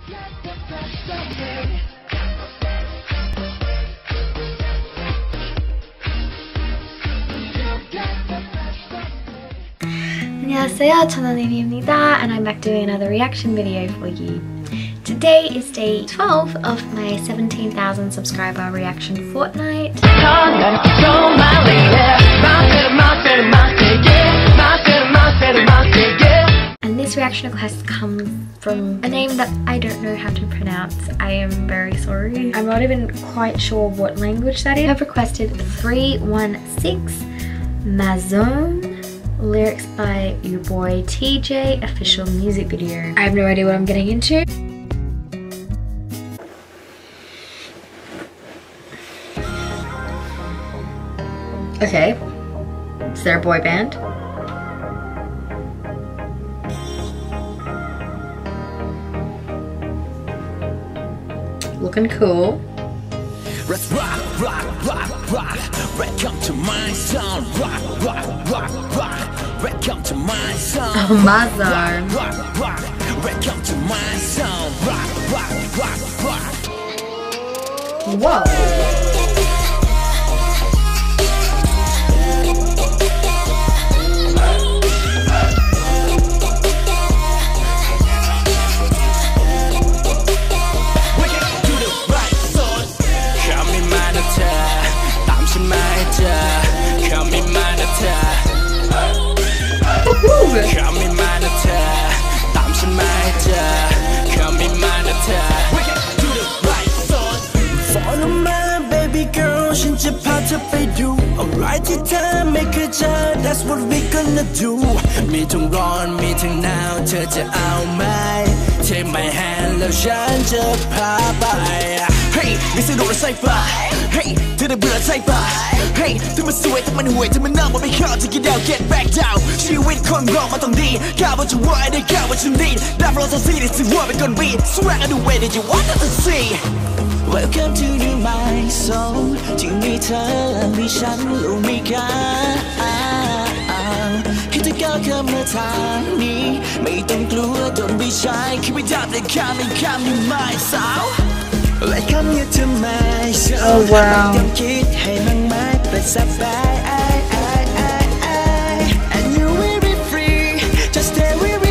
안녕하세요, 저는 Amy입니다, and I'm back doing another reaction video for you. Today is day 12 of my 17,000 subscriber reaction fortnight. And this reaction request comes from a name that I don't know how to pronounce. I am very sorry. I'm not even quite sure what language that is. I've requested 316 MAZONE. Lyrics by your boy TJ, official music video. I have no idea what I'm getting into. Okay, is there a boy band? Looking cool. Let's rock, rock, rock, rock. Welcome to my zone. Rock, rock, rock, rock. Welcome to my zone. Oh, MAZONE. Rock, rock, rock. Welcome to my zone. Rock, rock, rock, rock. Whoa. Alright ที่เธอไม่เคยเจอ That's what we gonna do มีทั้งร้อนมีทั้งหนาวเธอจะเอาไหม Take my hand แล้วฉันจะพาไป Hey ไม่สะดวกใส่ไป Hey เธอได้เบื่อใส่ไป Hey เธอมันสวยเธอมันห่วยเธอมันน่ามันไม่เข้าจะ get out get back down ชีวิตคนเรามันต้องดีก้าวว่าจะไหวได้ก้าวว่าจะดีได้เพราะเราsee this is what we gonna be Swag on the way that you want to see Welcome to my zone ที่มีเธอและมีฉันและมีกันให้เธอก้าวเข้ามาทางนี้ไม่ต้องกลัว Don't be shy คิดไม่ได้แต่ข้ามไม่ข้ามอยู่ไม่สาว Welcome you to my zone โอ้ว้าวไม่ต้องคิดให้มันไม่เป็นสบาย And you will be free Just stay with me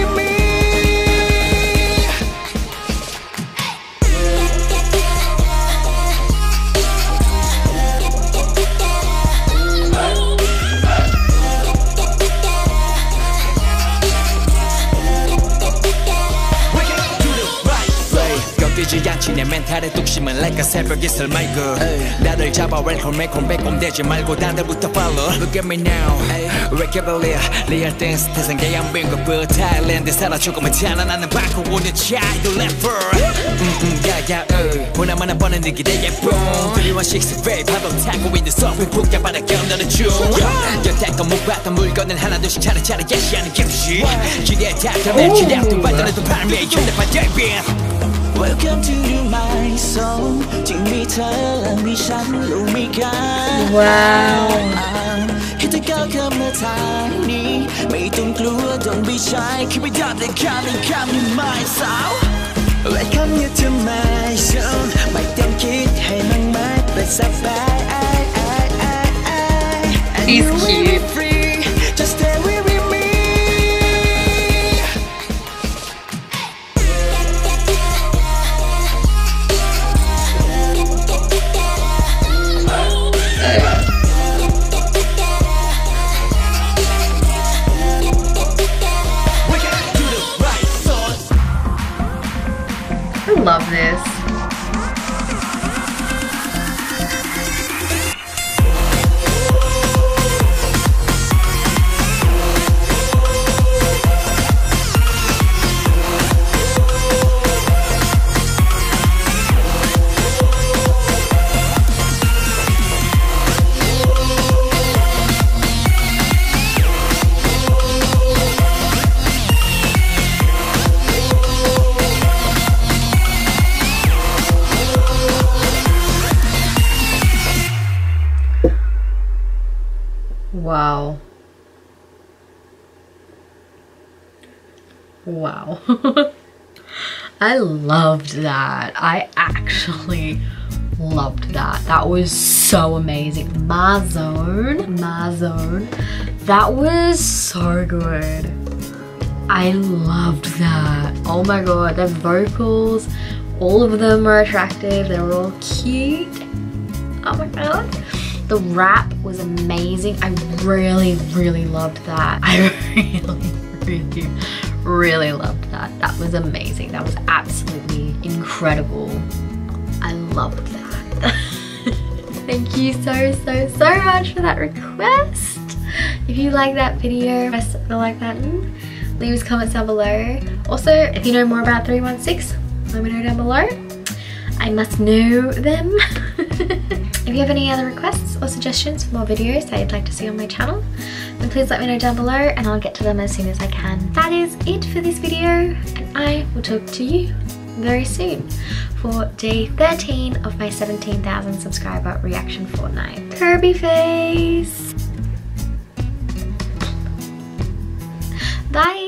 뛰지 않지 내 멘탈에 뚝심은 like a 새벽 이슬 말고 나를 잡아 웰컴 매콤 빼꼼대지 말고 다들부터 follow Look at me now Wake up earlier 리얼 댄스 태생계 안 빈 것부터 타일랜드 살아 조금은 찬란하는 바꾸고는 차이도 래퍼 야야 보나마나 뻔한 네 기대에 boom 316 babe 파도 타고 있는 서핑 북가 바다 견뎌는 중 여태껏 못 봤던 물건을 하나둘씩 차례차례 예시하는 김치 기대에 닿다면 기대하던 발전에도 발매 현대판 데뷔 Welcome to my zone ที่มีเธอและมีฉันและมีกันว้าวให้เธอก้าวเข้ามาทางนี้ไม่ต้องกลัว Don't be shy คิดไม่ได้แต่ข้ามไม่ข้ามอยู่ไม่สาว Welcome you to my zone ไม่ต้องคิดให้มันไม่เป็นสบาย He's cute Just stay with me I love this. Wow. Wow. I loved that. I actually loved that. That was so amazing. MAZONE. That was so good. I loved that. Oh my god, their vocals, all of them were attractive. They were all cute. Oh my god. The rap was amazing. I really loved that. I really loved that. That was amazing. That was absolutely incredible. I loved that. Thank you so much for that request. If you like that video, press the like button. Leave us comments down below. Also, if you know more about 316, let me know down below. I must know them. If you have any other requests or suggestions for more videos that you'd like to see on my channel, then please let me know down below and I'll get to them as soon as I can. That is it for this video, and I will talk to you very soon for day 13 of my 17,000 subscriber reaction fortnight. Kirby face! Bye!